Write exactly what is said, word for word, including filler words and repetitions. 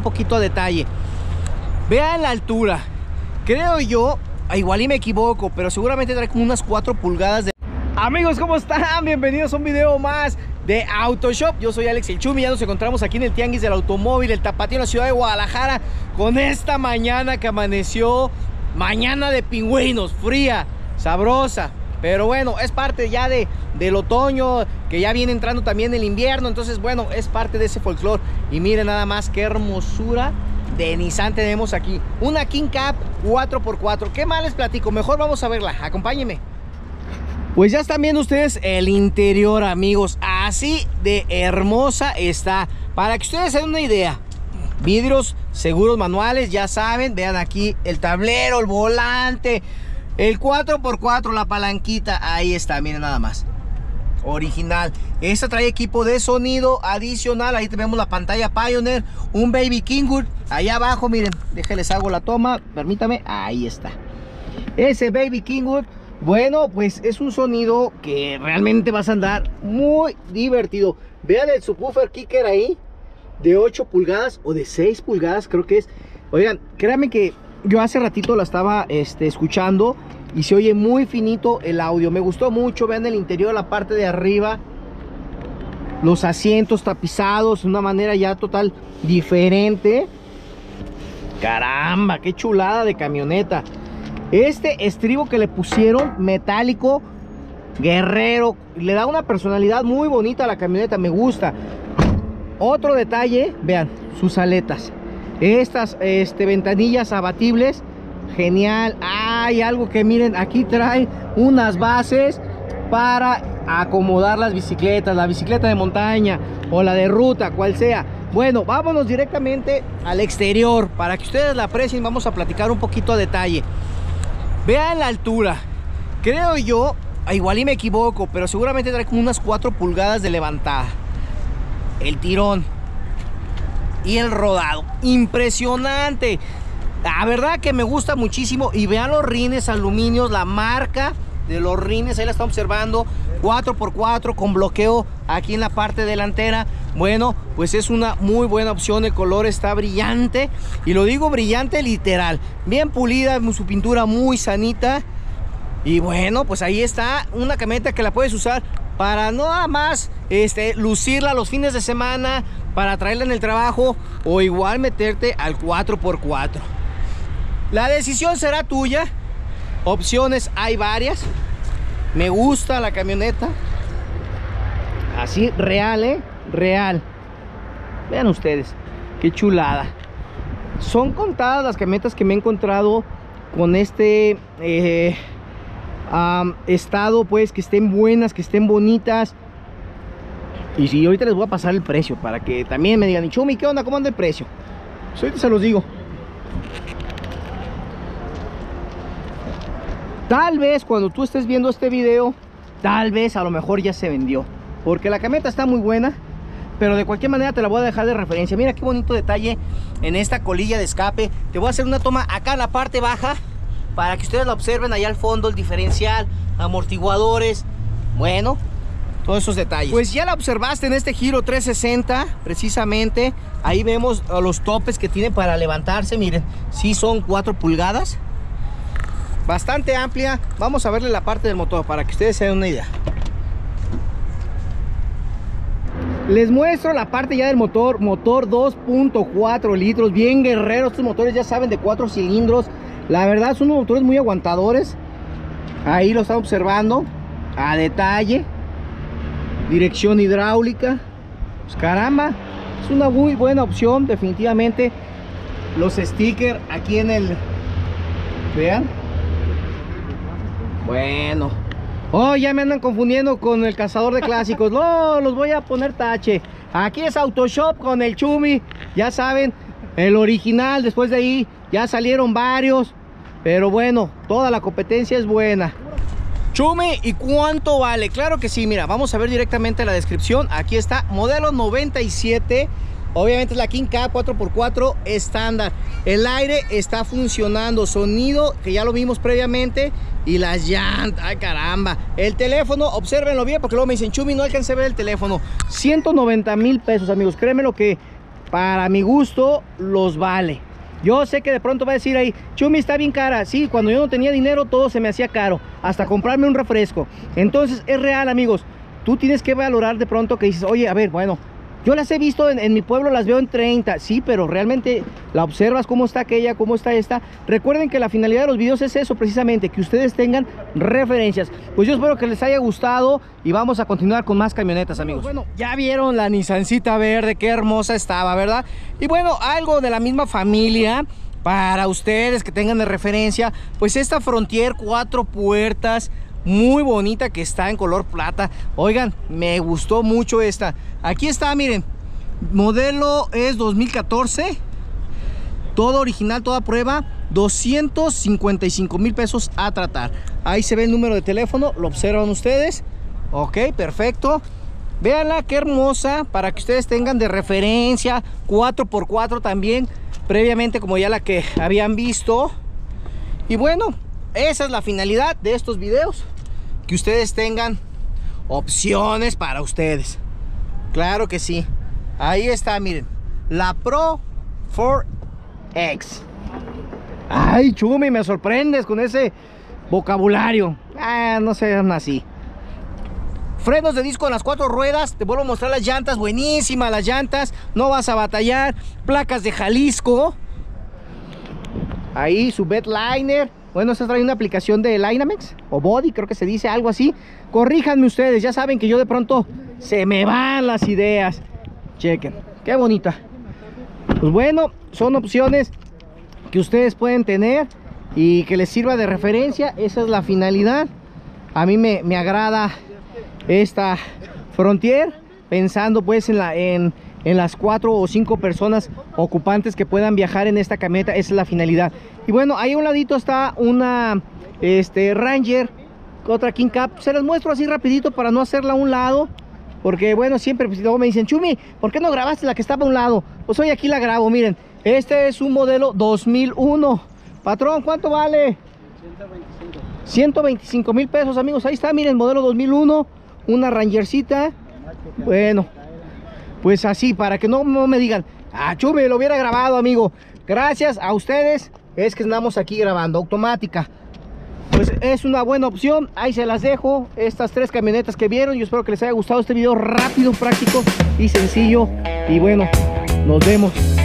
un poquito a detalle. Vean la altura. Creo yo, igual y me equivoco, pero seguramente trae como unas cuatro pulgadas de... Amigos, ¿cómo están? Bienvenidos a un video más de Autoshop. Yo soy Alex el Chumi. Ya nos encontramos aquí en el Tianguis del Automóvil, el Tapatío, en la ciudad de Guadalajara, con esta mañana que amaneció, mañana de pingüinos, fría, sabrosa. Pero bueno, es parte ya de, del otoño, que ya viene entrando también el invierno. Entonces, bueno, es parte de ese folclore. Y miren nada más qué hermosura de Nissan tenemos aquí. Una King Cab cuatro por cuatro. ¿Qué más les platico? Mejor vamos a verla. Acompáñenme. Pues ya están viendo ustedes el interior, amigos. Así de hermosa está. Para que ustedes se den una idea. Vidrios seguros manuales, ya saben. Vean aquí el tablero, el volante, el cuatro por cuatro, la palanquita. Ahí está, miren nada más. Original. Esta trae equipo de sonido adicional. Ahí tenemos la pantalla Pioneer, un Baby Kingwood. Allá abajo, miren, déjenles hago la toma. Permítame, ahí está. Ese Baby Kingwood. Bueno, pues es un sonido que realmente vas a andar muy divertido. Vean el subwoofer kicker ahí, de ocho pulgadas o de seis pulgadas creo que es. Oigan, créanme que yo hace ratito la estaba este, escuchando y se oye muy finito el audio. Me gustó mucho. Vean el interior, la parte de arriba, los asientos tapizados de una manera ya total diferente. Caramba, qué chulada de camioneta. Este estribo que le pusieron, metálico, guerrero, le da una personalidad muy bonita a la camioneta, me gusta. Otro detalle, vean, sus aletas. Estas este, ventanillas abatibles, genial. Hay algo que miren, aquí trae unas bases para acomodar las bicicletas, la bicicleta de montaña o la de ruta, cual sea. Bueno, vámonos directamente al exterior para que ustedes la aprecien. Vamos a platicar un poquito a detalle. Vean la altura. Creo yo, igual y me equivoco, pero seguramente trae como unas cuatro pulgadas de levantada. El tirón y el rodado, impresionante. La verdad que me gusta muchísimo. Y vean los rines aluminios, la marca de los rines, ahí la está observando. Cuatro por cuatro con bloqueo aquí en la parte delantera. Bueno, pues es una muy buena opción. El color está brillante, y lo digo brillante literal. Bien pulida, su pintura muy sanita. Y bueno, pues ahí está una camioneta que la puedes usar para nada más este, lucirla los fines de semana, para traerla en el trabajo, o igual meterte al cuatro por cuatro. La decisión será tuya. Opciones hay varias. Me gusta la camioneta. Así, real, ¿eh? Real. Vean ustedes, qué chulada. Son contadas las camionetas que me he encontrado con este eh, um, estado, pues, que estén buenas, que estén bonitas. Y si ahorita les voy a pasar el precio para que también me digan, Chumi, ¿qué onda? ¿Cómo anda el precio? Pues ahorita se los digo. Tal vez cuando tú estés viendo este video, tal vez a lo mejor ya se vendió, porque la camioneta está muy buena. Pero de cualquier manera te la voy a dejar de referencia. Mira qué bonito detalle en esta colilla de escape. Te voy a hacer una toma acá en la parte baja para que ustedes la observen. Allá al fondo, el diferencial, amortiguadores. Bueno, todos esos detalles. Pues ya la observaste en este giro trescientos sesenta, precisamente. Ahí vemos los topes que tiene para levantarse. Miren, sí son cuatro pulgadas. Bastante amplia. Vamos a verle la parte del motor para que ustedes se den una idea. Les muestro la parte ya del motor. Motor dos punto cuatro litros, bien guerrero. Estos motores ya saben, de cuatro cilindros. La verdad son unos motores muy aguantadores. Ahí lo están observando a detalle. Dirección hidráulica. Pues caramba, es una muy buena opción definitivamente. Los stickers aquí en el... Vean. Bueno. Oh, ya me andan confundiendo con el cazador de clásicos. No, los voy a poner tache. Aquí es Autoshop con el Chumi. Ya saben, el original. Después de ahí ya salieron varios. Pero bueno, toda la competencia es buena. Chumi, ¿y cuánto vale? Claro que sí, mira, vamos a ver directamente la descripción. Aquí está, modelo noventa y siete. Obviamente es la King Cab cuatro por cuatro estándar. El aire está funcionando, sonido que ya lo vimos previamente. Y las llantas, ay caramba. El teléfono, obsérvenlo bien porque luego me dicen, Chumi, no alcancé a ver el teléfono. ciento noventa mil pesos, amigos. Créeme lo que para mi gusto los vale. Yo sé que de pronto va a decir ahí, Chumi, está bien cara. Sí, cuando yo no tenía dinero todo se me hacía caro, hasta comprarme un refresco. Entonces es real, amigos. Tú tienes que valorar de pronto que dices, oye, a ver, bueno, yo las he visto en, en mi pueblo, las veo en treinta. Sí, pero realmente la observas cómo está aquella, cómo está esta. Recuerden que la finalidad de los videos es eso precisamente, que ustedes tengan referencias. Pues yo espero que les haya gustado y vamos a continuar con más camionetas, amigos. Bueno, ya vieron la Nissancita verde, qué hermosa estaba, ¿verdad? Y bueno, algo de la misma familia para ustedes que tengan de referencia, pues esta Frontier cuatro puertas, muy bonita, que está en color plata. Oigan, me gustó mucho esta. Aquí está, miren, modelo es dos mil catorce, todo original, toda prueba, doscientos cincuenta y cinco mil pesos a tratar. Ahí se ve el número de teléfono, lo observan ustedes. Ok, perfecto. Véanla, qué hermosa, para que ustedes tengan de referencia. Cuatro por cuatro también, previamente, como ya la que habían visto. Y bueno, esa es la finalidad de estos videos, que ustedes tengan opciones para ustedes. Claro que sí. Ahí está, miren, la Pro cuatro X. Ay, Chumi, me sorprendes con ese vocabulario. Ah, no sean así. Frenos de disco en las cuatro ruedas. Te vuelvo a mostrar las llantas, buenísimas las llantas, no vas a batallar. Placas de Jalisco. Ahí su bed liner. Bueno, esta trae una aplicación de Dynamex o Body, creo que se dice algo así. Corríjanme ustedes, ya saben que yo de pronto se me van las ideas. Chequen, qué bonita. Pues bueno, son opciones que ustedes pueden tener y que les sirva de referencia. Esa es la finalidad. A mí me, me agrada esta Frontier, pensando pues en, la, en, en las cuatro o cinco personas ocupantes que puedan viajar en esta camioneta. Esa es la finalidad. Y bueno, ahí a un ladito está una este, Ranger, otra King Cab. Se las muestro así rapidito para no hacerla a un lado, porque bueno, siempre pues, luego me dicen, Chumi, ¿por qué no grabaste la que estaba a un lado? Pues hoy aquí la grabo. Miren, este es un modelo dos mil uno. Patrón, ¿cuánto vale? ciento veinticinco mil pesos, amigos. Ahí está, miren, modelo dos mil uno, una Rangercita. Bueno, pues así, para que no, no me digan, ah, Chumi, lo hubiera grabado, amigo. Gracias a ustedes es que andamos aquí grabando. Automática, pues es una buena opción. Ahí se las dejo, estas tres camionetas que vieron. Yo espero que les haya gustado este video rápido, práctico y sencillo. Y bueno, nos vemos